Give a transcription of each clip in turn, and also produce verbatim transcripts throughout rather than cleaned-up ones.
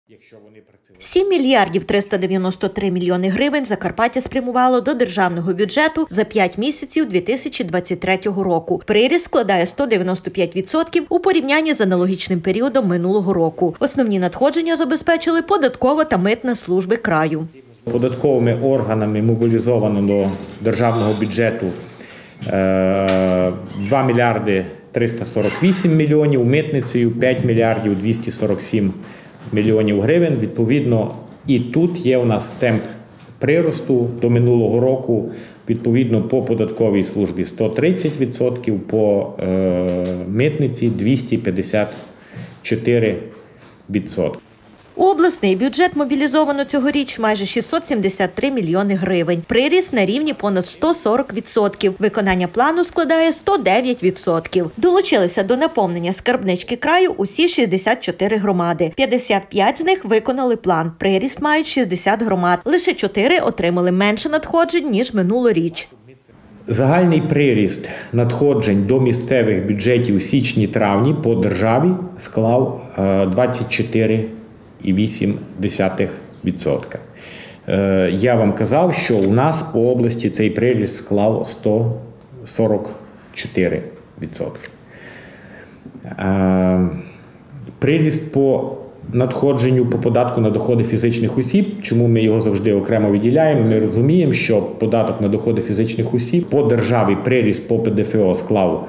сім мільярдів триста дев'яносто три мільйони гривень Закарпаття спрямувало до державного бюджету за п'ять місяців дві тисячі двадцять третього року. Приріст складає сто дев'яносто п'ять відсотків у порівнянні з аналогічним періодом минулого року. Основні надходження забезпечили податкова та митна служби краю. Податковими органами мобілізовано до державного бюджету два мільярди триста сорок вісім мільйонів, митницею п'ять мільярдів двісті сорок сім мільйонів гривень. Відповідно, і тут є у нас темп приросту до минулого року, відповідно, по податковій службі сто тридцять відсотків, по е, митниці двісті п'ятдесят чотири відсотки. У обласний бюджет мобілізовано цьогоріч майже шістсот сімдесят три мільйони гривень. Приріст на рівні понад сто сорок відсотків. Виконання плану складає сто дев'ять відсотків. Долучилися до наповнення скарбнички краю усі шістдесят чотири громади. п'ятдесят п'ять з них виконали план. Приріст мають шістдесят громад. Лише чотири отримали менше надходжень, ніж минулоріч. Загальний приріст надходжень до місцевих бюджетів у січні-травні по державі склав двадцять чотири цілих вісім десятих відсотка. Я вам казав, що у нас по області цей приріст склав сто сорок чотири відсотки. Приріст по надходженню по податку на доходи фізичних осіб, чому ми його завжди окремо виділяємо, ми розуміємо, що податок на доходи фізичних осіб по державі приріст по Пе Де Фе О склав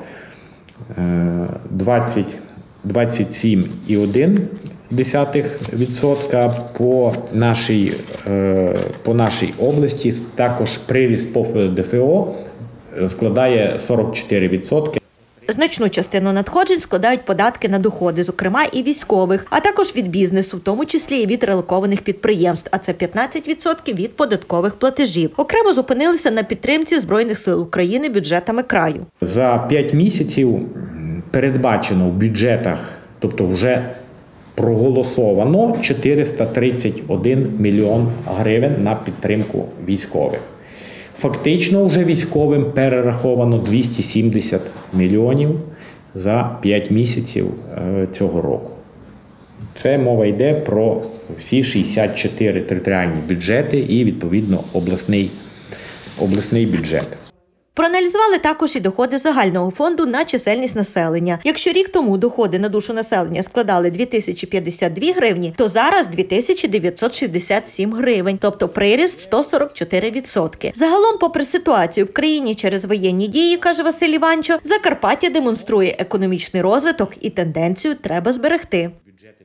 двадцять сім цілих один десятих відсотка. По нашій, по нашій області також приріст по Пе Де Фе О складає сорок чотири відсотки. Значну частину надходжень складають податки на доходи, зокрема і військових, а також від бізнесу, в тому числі і від релокованих підприємств, а це п'ятнадцять відсотків від податкових платежів. Окремо зупинилися на підтримці Збройних сил України бюджетами краю. За п'ять місяців передбачено в бюджетах, тобто вже проголосовано чотириста тридцять один мільйон гривень на підтримку військових. Фактично вже військовим перераховано двісті сімдесят мільйонів за п'ять місяців цього року. Це мова йде про всі шістдесят чотири територіальні бюджети і, відповідно, обласний, обласний бюджет. Проаналізували також і доходи загального фонду на чисельність населення. Якщо рік тому доходи на душу населення складали дві тисячі п'ятдесят дві гривні, то зараз дві тисячі дев'ятсот шістдесят сім гривень, тобто приріст сто сорок чотири відсотки. Загалом, попри ситуацію в країні через воєнні дії, каже Василь Іванчо, Закарпаття демонструє економічний розвиток і тенденцію треба зберегти.